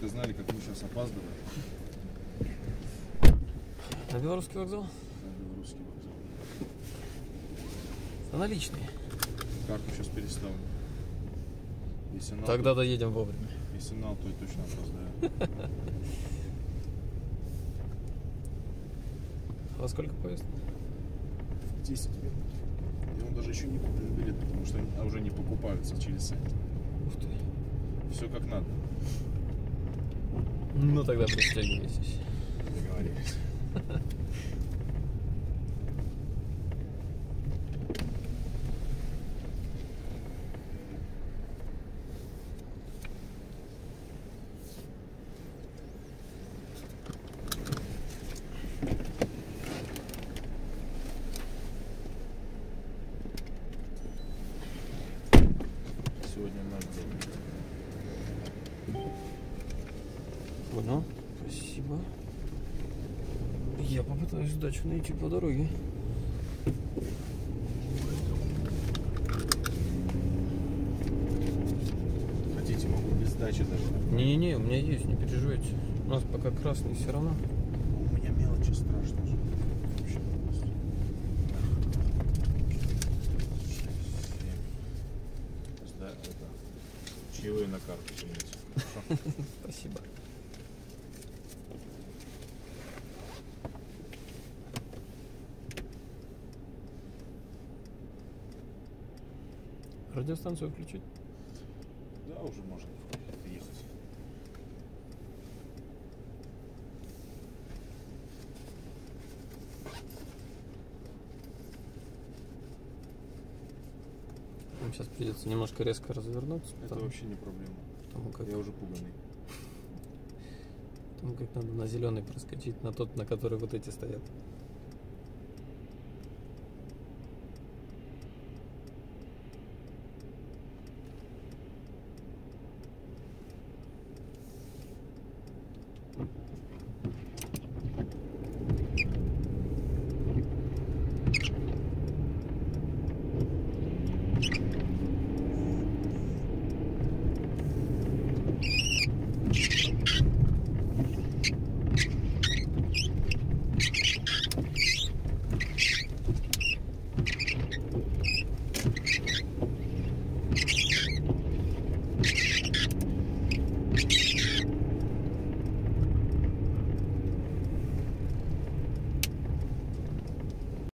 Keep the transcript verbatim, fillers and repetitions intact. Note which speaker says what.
Speaker 1: только знали, как мы сейчас опаздываем.
Speaker 2: На Белорусский вокзал?
Speaker 1: На Белорусский вокзал.
Speaker 2: А наличные?
Speaker 1: Карту сейчас переставлю. Если нал,
Speaker 2: Тогда
Speaker 1: то...
Speaker 2: доедем вовремя.
Speaker 1: Если нал, то я точно опоздаю.
Speaker 2: Во сколько поезд?
Speaker 1: десять минут. И он даже еще не куплен билет, потому что они уже не покупаются через сайт.
Speaker 2: Ух ты.
Speaker 1: Все как надо.
Speaker 2: Ну тогда пристегивайтесь.
Speaker 1: Договорились. Сегодня наш день.
Speaker 2: Понял. Спасибо. Я попытаюсь сдачу найти по дороге.
Speaker 1: Хотите, могу без сдачи даже.
Speaker 2: Не-не-не, у меня есть, не переживайте. У нас пока красный все равно.
Speaker 1: У меня мелочи страшно же. Вообще просто. Да, это. Чаевые на карту примите.
Speaker 2: Спасибо. Радиостанцию включить?
Speaker 1: Да, уже можно ехать.
Speaker 2: Нам сейчас придется немножко резко развернуться.
Speaker 1: Это
Speaker 2: Потому,
Speaker 1: вообще не проблема.
Speaker 2: потому как,
Speaker 1: Я уже пуганный.
Speaker 2: потому как надо на зеленый проскочить, на тот, на который вот эти стоят.